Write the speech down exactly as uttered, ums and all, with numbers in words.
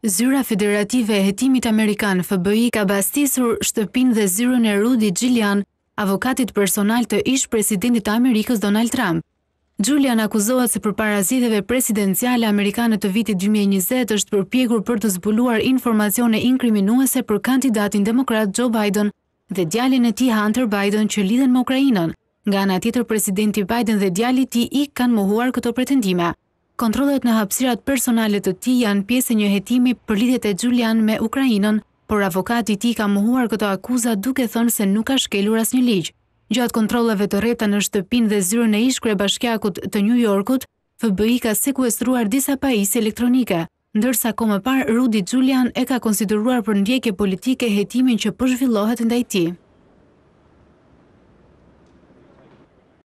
Zyra Federative e Hetimit Amerikan F B I ka bastisur shtëpinë dhe zyrën e Rudy Giuliani, avokatit personal të ish presidentit të Amerikës Donald Trump. Giuliani akuzohet se përpara zgjedhjeve presidenciale amerikane të vitit dy mijë e njëzet është përpjekur për të zbuluar informacione inkriminuese për kandidatin demokrat Joe Biden dhe djalin e tij Hunter Biden që lidhen me Ukrainën. Nga ana tjetër, presidenti Biden dhe djali i tij i kanë mohuar këto pretendime. Kontrollet në hapësirat personale të tij janë pjesë e një hetimi për lidhjet e Giuliani me Ukrainën, por avokati i tij ka mohuar këto akuza duke thënë se nuk ka shkelur asnjë ligj. Gjatë kontrolleve të rreta në shtëpinë dhe zyrën e ish kryebashkiakut të New Yorkut, F B I ka sekuestruar disa pajisje elektronike, ndërsa kohë më parë Rudy Giuliani e ka konsideruar për ndjekje politike hetimin që po zhvillohet ndaj tij.